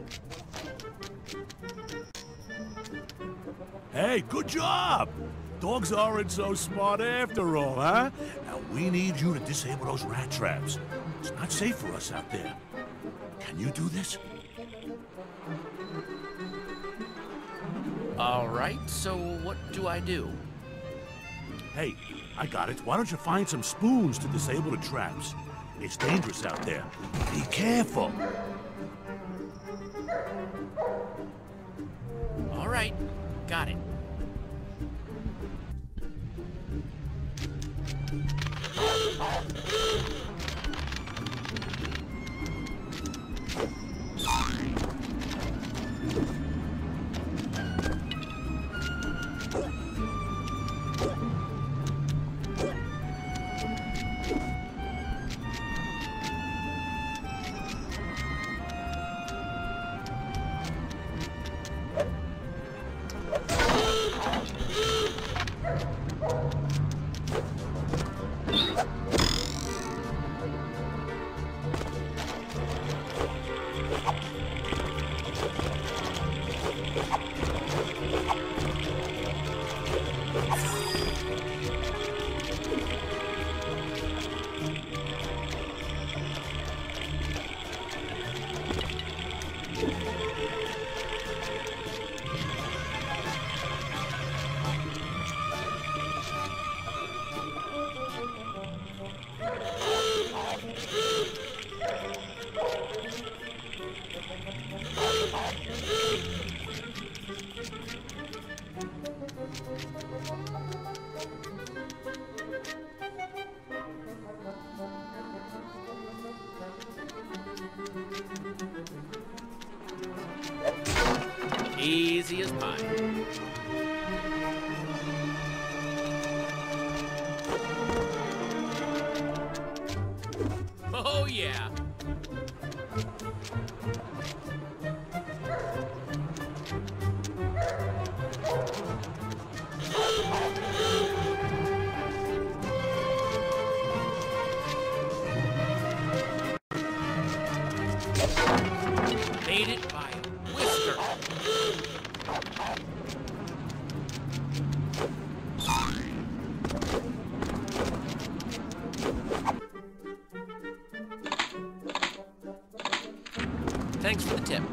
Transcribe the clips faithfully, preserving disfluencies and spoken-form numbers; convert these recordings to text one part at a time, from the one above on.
Hey, good job! Dogs aren't so smart after all, huh? Now we need you to disable those rat traps. It's not safe for us out there. Can you do this? All right, so what do I do? Hey, I got it. Why don't you find some spoons to disable the traps? It's dangerous out there. Be careful. All right, got it. Easy as pie. Oh, yeah. Made it by a whisker. Thanks for the tip.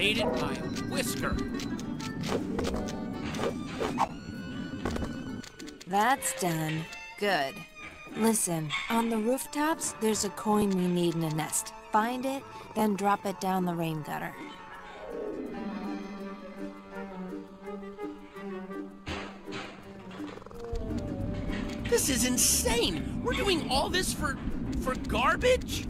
Made it by a whisker. That's done. Good. Listen, on the rooftops, there's a coin we need in a nest. Find it, then drop it down the rain gutter. This is insane! We're doing all this for... for garbage?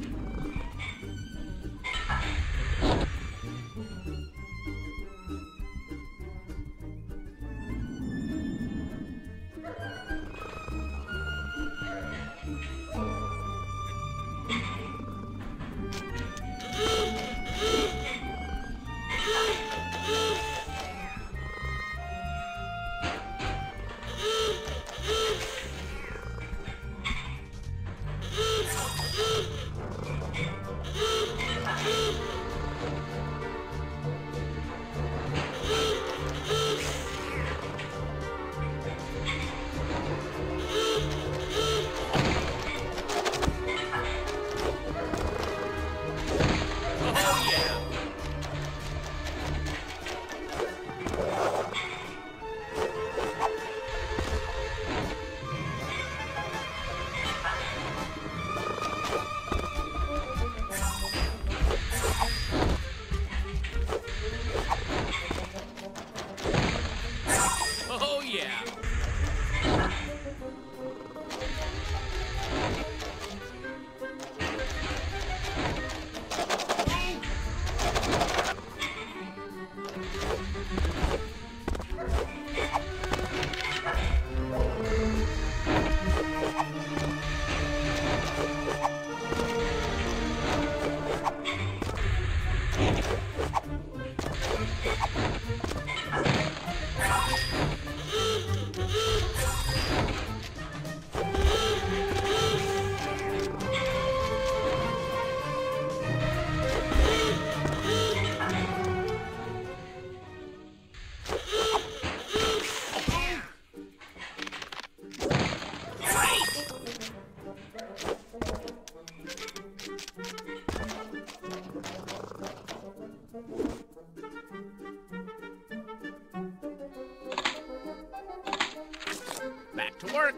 Back to work.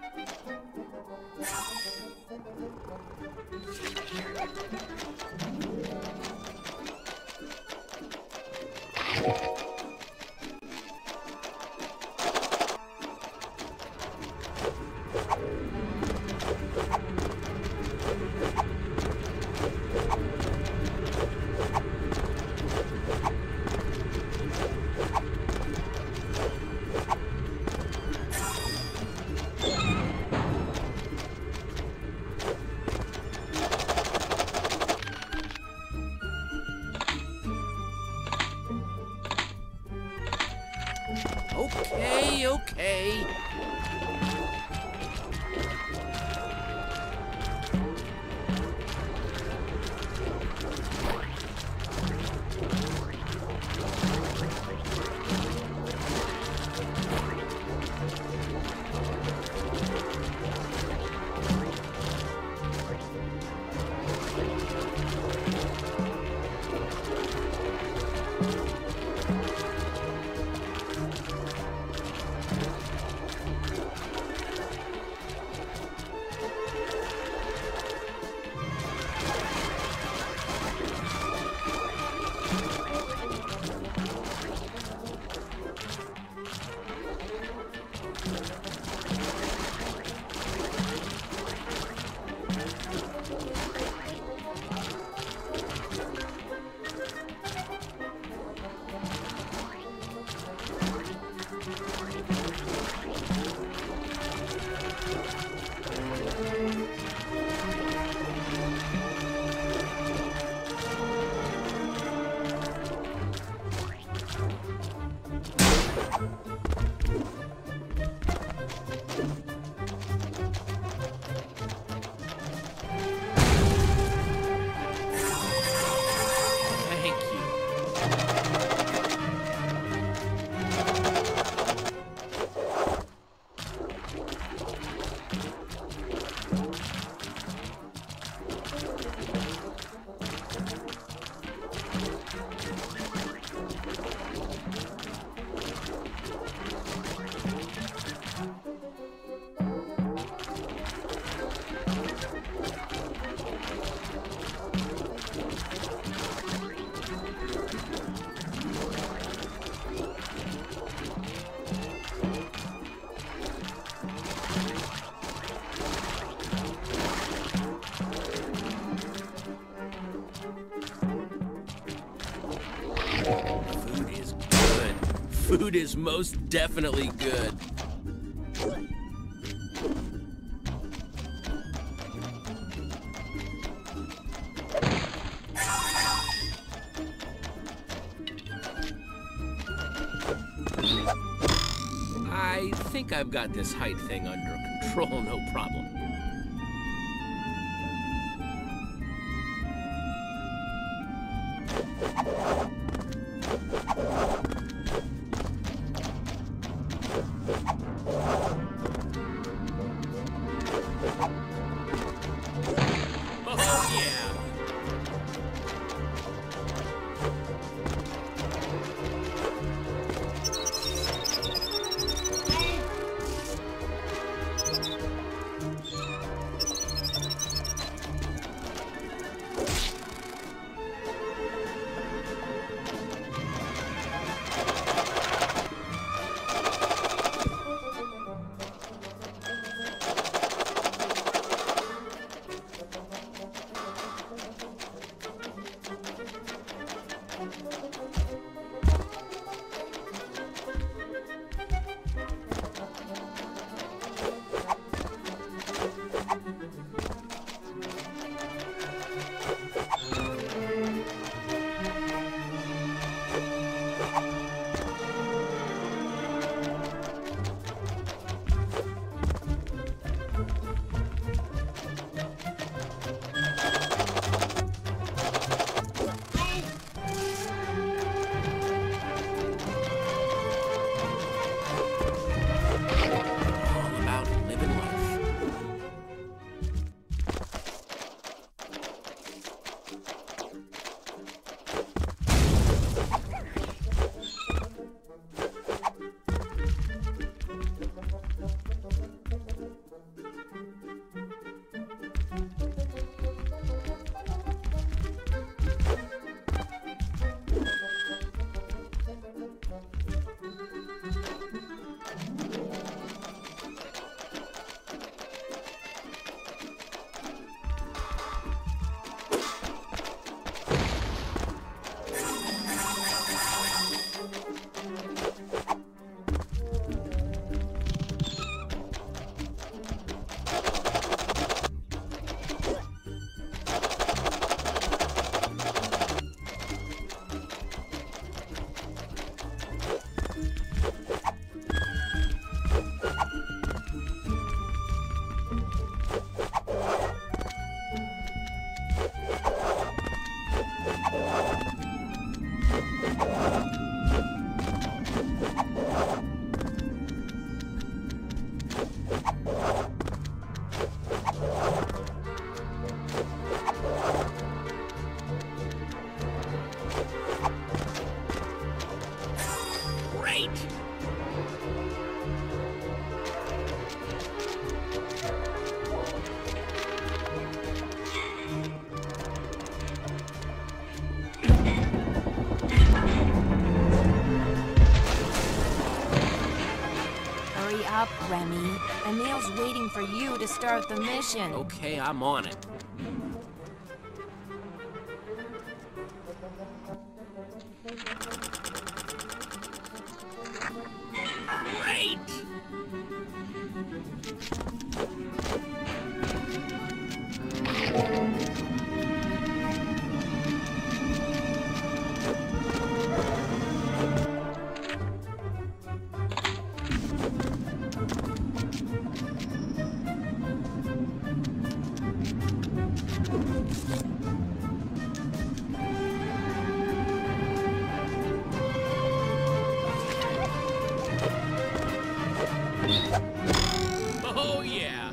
Okay, okay. food is most definitely good. I think I've got this height thing under control, no problem. Oh, yeah. up, Remy. Emil's waiting for you to start the mission. Okay, I'm on it. Great! Oh, yeah.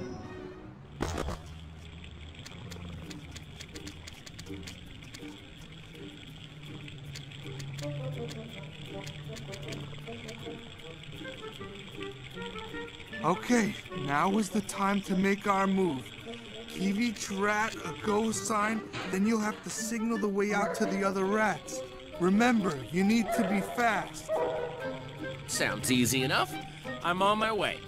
Okay, now is the time to make our move. Give each rat a go sign, then you'll have to signal the way out to the other rats. Remember, you need to be fast. Sounds easy enough. I'm on my way.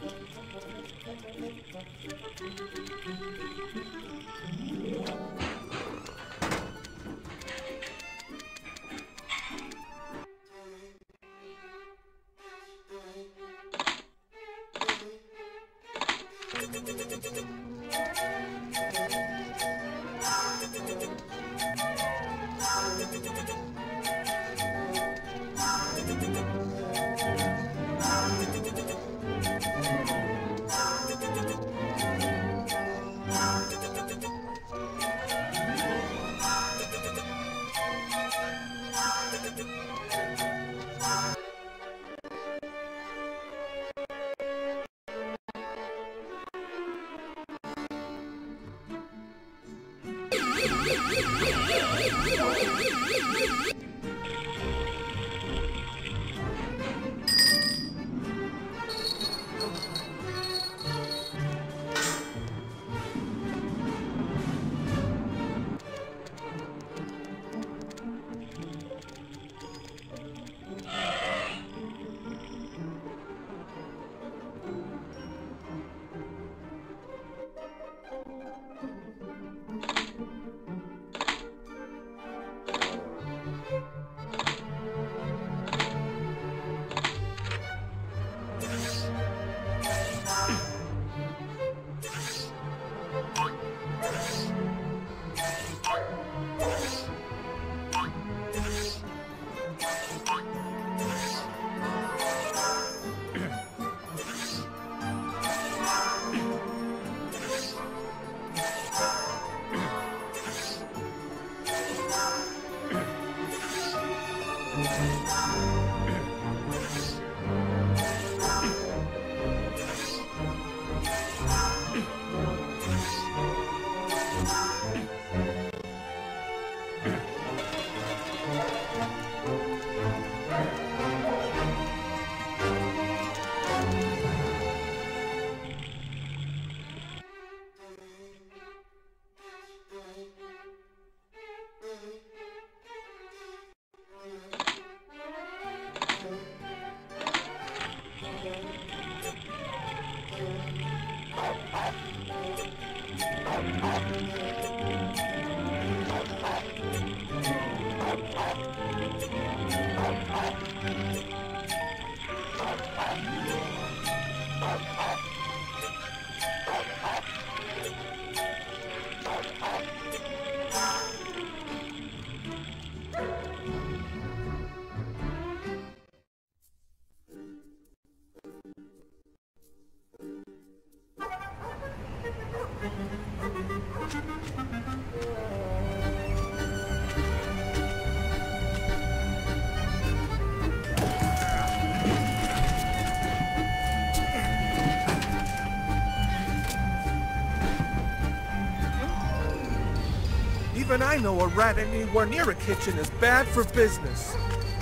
Even I know a rat anywhere near a kitchen is bad for business.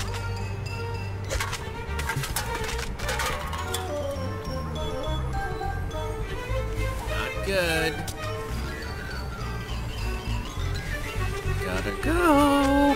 Not good. Gotta go.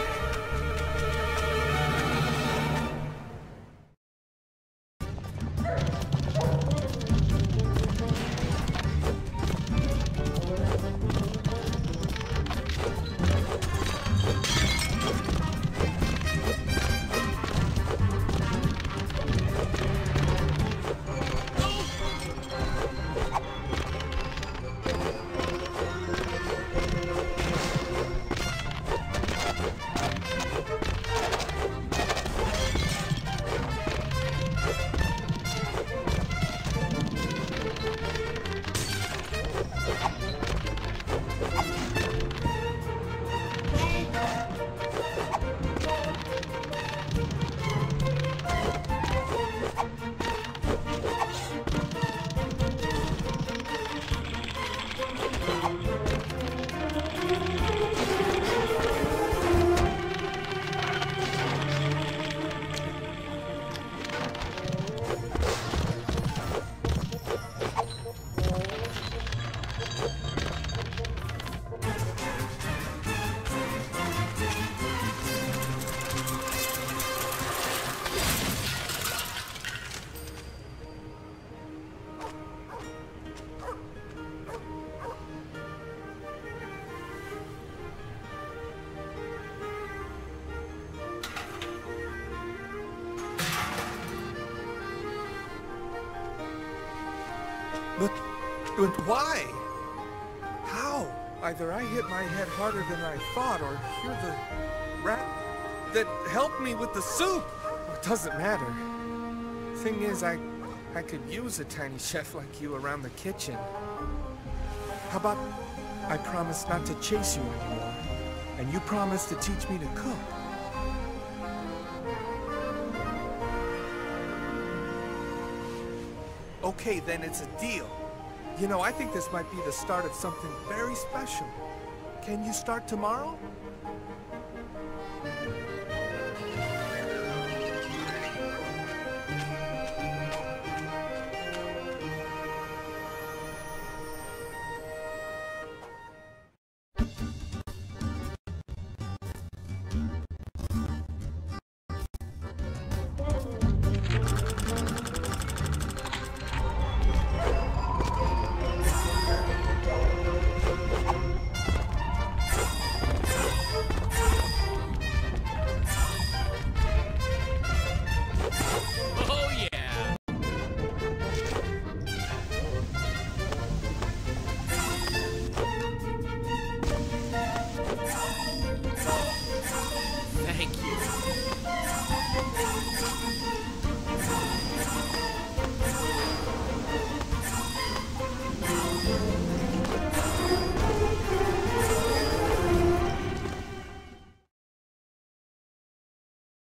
But, but why? How? Either I hit my head harder than I thought, or you're the rat that helped me with the soup. It doesn't matter. Thing is, I, I could use a tiny chef like you around the kitchen. How about I promise not to chase you anymore, and you promise to teach me to cook? Okay, then it's a deal. You know, I think this might be the start of something very special. Can you start tomorrow?